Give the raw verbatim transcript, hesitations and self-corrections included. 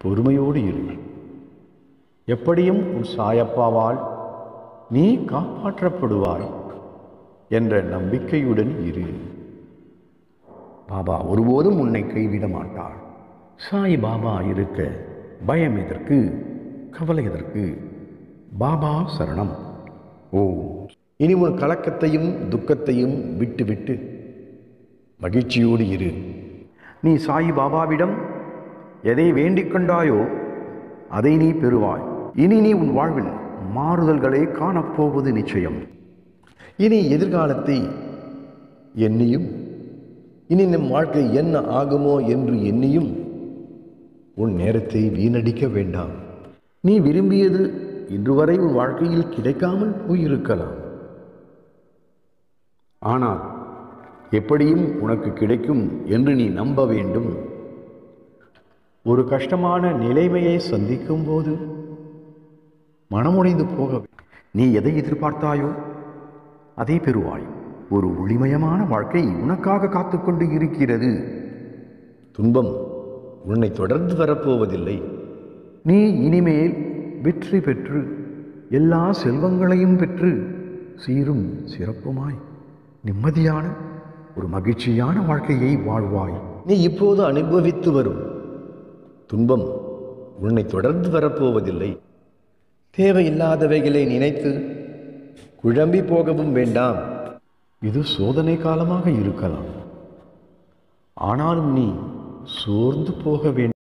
பொறுமையோடு இரு. எப்படியும் உன் சாயப்பாவால் நீ காப்பாற்றப்படுவாய் என்ற நம்பிக்கையுடன் இரு. பாபா ஒருபோதும் உன்னை கைவிட மாட்டார். சாய் பாபா இருக்க பயம் எதற்கு, கவலை எதற்கு? பாபா சரணம். ஓ, இனி உன் கலக்கத்தையும் துக்கத்தையும் விட்டு விட்டு மகிழ்ச்சியோடு இரு. நீ சாய் பாபாவிடம் எதை வேண்டிக் கொண்டாயோ அதை நீ பெறுவாய். இனி நீ உன் வாழ்வில் மாறுதல்களை காணப்போவது நிச்சயம். இனி எதிர்காலத்தை எண்ணியும் இனி நம் வாழ்க்கை என்ன ஆகுமோ என்று எண்ணியும் உன் நேரத்தை வீணடிக்க வேண்டாம். நீ விரும்பியது இன்று வரை உன் வாழ்க்கையில் கிடைக்காமல் போயிருக்கலாம். ஆனால் எப்படியும் உனக்கு கிடைக்கும் என்று நீ நம்ப வேண்டும். ஒரு கஷ்டமான நிலைமையை சந்திக்கும் போது மனமுடைந்து போக நீ எதை எதிர்பார்த்தாயோ அதை பெறுவாய். ஒரு ஒளிமயமான வாழ்க்கை உனக்காக காத்துக்கொண்டு இருக்கிறது. துன்பம் உன்னை தொடர்ந்து வரப்போவதில்லை. நீ இனிமேல் வெற்றி பெற்று எல்லா செல்வங்களையும் பெற்று சீரும் சிறப்புமாய் நிம்மதியான ஒரு மகிழ்ச்சியான வாழ்க்கையை வாழ்வாய். நீ இப்போது அனுபவித்து வரும் துன்பம் உன்னை தொடர்ந்து வரப்போவதில்லை. தேவையில்லாதவைகளை நினைத்து குழம்பி போகவும் வேண்டாம். இது சோதனை காலமாக இருக்கலாம். ஆனாலும் நீ சோர்ந்து போக வேண்டும்.